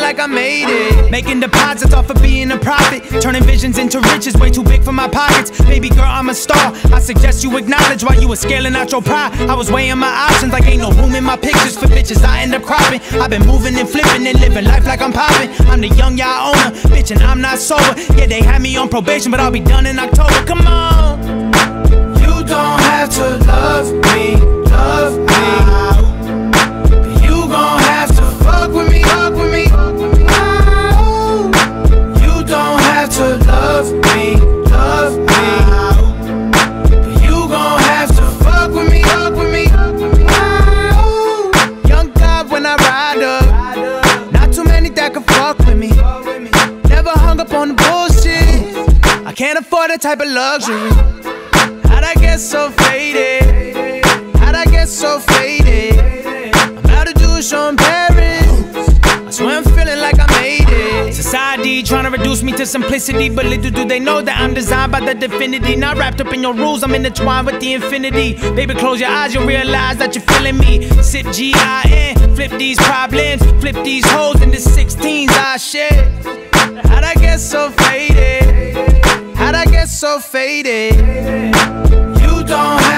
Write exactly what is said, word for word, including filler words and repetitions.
like I made it. Making deposits off of being a prophet, turning visions into riches, way too big for my pockets. Baby girl, I'm a star, I suggest you acknowledge while you were scaling out your pride. I was weighing my options like ain't no room in my pictures for bitches I end up cropping. I've been moving and flipping and living life like I'm popping. I'm the young y'all owner, bitch, and I'm not sober. Yeah, they had me on probation, but I'll be done in October. Come on. You don't have to love me, love me, but you gon' have to fuck with me, fuck with me. You don't have to love me, love me, but you gon' have to fuck with me, fuck with me. Young God when I ride up, not too many that can fuck with me. Never hung up on the bullshit, I can't afford that type of luxury. How'd I get so faded? How'd I get so faded? I'm about to do a show in Paris, I swear I'm feeling like I made it. Society trying to reduce me to simplicity, but little do they know that I'm designed by the divinity. Not wrapped up in your rules, I'm intertwined with the infinity. Baby, close your eyes, you'll realize that you're feeling me. Sip G I N, flip these problems, flip these hoes into sixteens I share. How'd I get so faded? How'd I get so faded? You don't